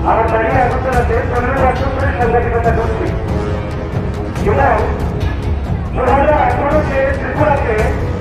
আমার বাড়ি আগরতলাতে 15 বছর ধরে সাংবাদিকতা করছি এবং 2018-তে ত্রিপুরাতে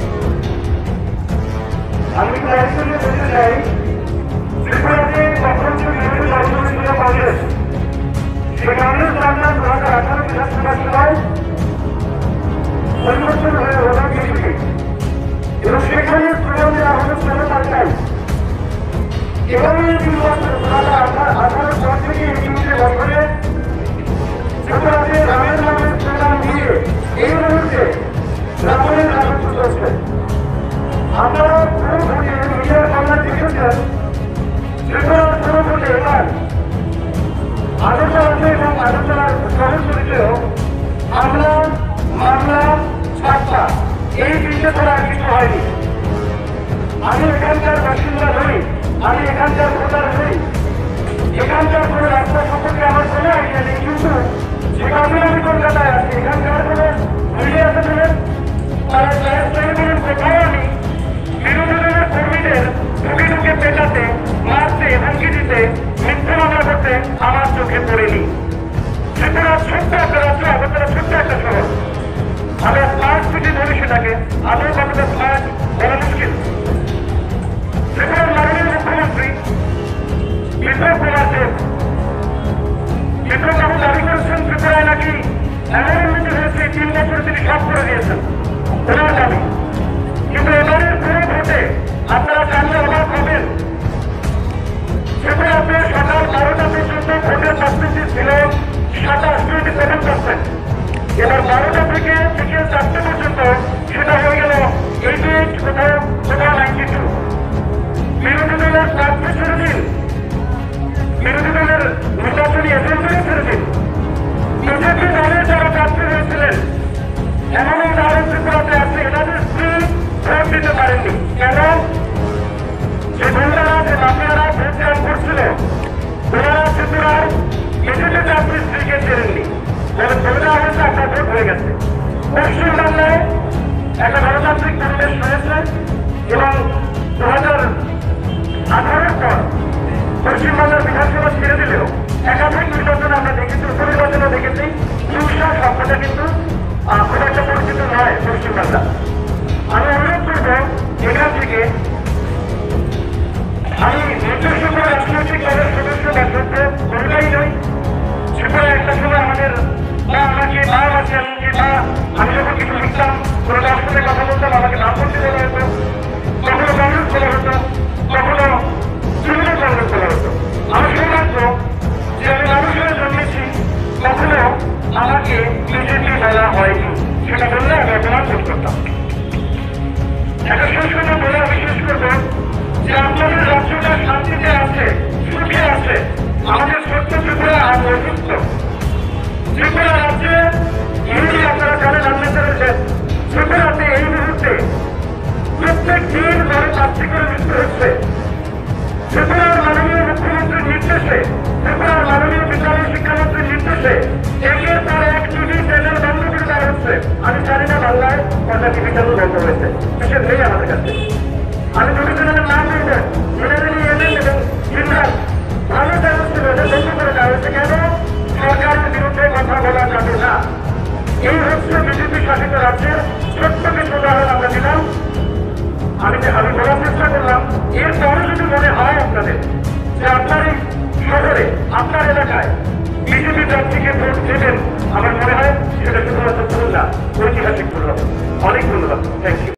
আমি প্রায়শই বলতে চাই ত্রিপুরাতে কখন বিরোধী দলগুলি ছিল কংগ্রেস। সেই কংগ্রেস বাংলা 2018 বিধানসভা সভায় পরিবর্তন হয়ে হল বিজেপি এবং সেখানে প্রবন্ধে আহ্বান ছিল পাল্টাই এবং এই 2 বছর 2018 পর থেকে এই 3 বছরে ত্রিপুরাতে রামের নামের প্রোগ্রাম দিয়ে এই মুহূর্তে রাবণের রাজত্ব চলছে। আপনারা পুরো ভোটে মিডিয়ার বাংলা দেখেছেন ত্রিপুরার পুরো ভোটে এবার আগরতলাতে এবং আগরতলার শহরতলিতেও হামলা মামলা ছাড়া এই বিষয়ে ছাড়া কিছু হয়নি। আমি এখানকার বাসিন্দা নই, আমি এখানকার ভোটার নই, এখানকার কোনো রাস্তা সম্পর্কে আমার কোনো আইডিয়া নেই, কিন্তু যে কারণে আমি কলকাতায় আছি এখানকার কোনো মিডিয়াতে দেবেন তারা কোথাও আমি বিরোধী দলের কর্মীদের ঢুকে ঢুকে পেটাতে মারতে হুমকি দিতে মিথ্যে মামলা করতে আমার চোখে পড়েনি। ত্রিপুরার ছোট্ট একটা রাজ্য, আগরতলা ছোট্ট একটা শহর, আমরা স্মার্ট সিটি ধরি সেটাকে, আদৌ কতটা স্মার্ট বলা মুশকিল। ত্রিপুরার মাননীয় মুখ্যমন্ত্রী বিপ্লব কুমার দেব বিপ্লববাবু দাবি করেছেন ত্রিপুরায় নাকি এমন উন্নতি হয়েছে 3 বছরে তিনি সব করে দিয়েছেন, ওনার দাবি। কিন্তু এবারের পুরো ভোটে আপনারা জানলে অবাক হবেন ত্রিপুরাতে সকাল 12টা পর্যন্ত ভোটের পার্সেন্টেজ ছিল 27%। এবার 12টা থেকে বিকেল 4টে পর্যন্ত সেটা হয়ে গেল 88, কোথাও 92। বিরোধী দলের প্রার্থী ছেড়ে দিন, বিরোধী দলের নির্বাচনী এজেন্টদের ছেড়ে দিন, বিজেপি দলের যারা প্রার্থী হয়েছিলেন এমন উদাহরণ ত্রিপুরাতে আছে, এনাদের স্ত্রী ভোট দিতে পারেননি। কেন? যে গুন্ডারা যে মাফিয়ারা ভোট দান করছিল ওনারা ত্রিপুরার বিজেপি প্রার্থীর স্ত্রীকে ছেড়েননি, বলে ধরে দেওয়া হয়েছে আপনার ভোট হয়ে গেছে। পশ্চিমবাংলায় একটা গণতান্ত্রিক পরিবেশ রয়েছে এবং 2018-এর পর পশ্চিমবাংলার বিধানসভা ছেড়ে দিলেও একাধিক নির্বাচন আমরা দেখেছি, উপনির্বাচনও দেখেছি। হিংসা শব্দটা কিন্তু খুব একটা পরিচিত নয় পশ্চিমবাংলা। আমি অনুরোধ করবো এখান থেকে আমি নিজস্ব করে রাজনৈতিক দলের সদস্য বা সভ্য কোনটাই নই। ত্রিপুরা একটা সময় আমাদের বা আমাকে বা আমাকে এমনকি বা আমি যখন কিছু লিখতাম কোনো দলের সাথে কথা বলতাম আমাকে বামপন্থী বলা হতো, কখনো কংগ্রেস বলা হতো, কখনো তৃণমূল কংগ্রেস বলা হতো। আমি সৌভাগ্য যে আমি মানুষের জন্মেছি, কখনো আমাকে বিজেপি বলা হয়নি, সেটা বললে আমি অপমান বোধ করতাম। একটা শেষ কথা বলে আমি শেষ করবো যে আপনাদের রাজ্যটা শান্তিতে আছে, সুখে আছে, আমাদের ছোট্ট ত্রিপুরা আজ অসুস্থ। ত্রিপুরা রাজ্যে ইউনি আপনারা জানেন আপনাদের ত্রিপুরাতে এই মুহূর্তে প্রত্যেক দিন ঘরে 4টি করে মৃত্যু হচ্ছে। ত্রিপুরার মাননীয় মুখ্যমন্ত্রীর নির্দেশে, ত্রিপুরার মাননীয় বিদ্যালয় শিক্ষামন্ত্রীর নির্দেশে একের পর এক টিভি চ্যানেল বন্ধ করে দেওয়া হচ্ছে। আমি জানি না বাংলায় কটা টিভি চ্যানেল বন্ধ হয়েছে, বিশেষ নেই আমাদের কাছে। আমি টিভি চ্যানেলের নাম বলবো, মিনারেলি এমএন এবং ইমরান ভালো চ্যানেল ছিল, এদের বন্ধ করে দেওয়া হয়েছে। কেন? সরকারের বিরুদ্ধে কথা বলা যাবে না। এই হচ্ছে বিজেপি শাসিত রাজ্যের ছোট্ট কিছু উদাহরণ আমরা দিলাম। আমি বলার চেষ্টা করলাম এরপরে যদি মনে হয় আপনাদের যে আপনার এই শহরে আপনার এলাকায় বিজেপি প্রার্থীকে ভোট দেবেন, আমার মনে হয় সেটা শুধুমাত্র ভুল না, ঐতিহাসিক ভুল হবে। অনেক ধন্যবাদ, থ্যাংক ইউ।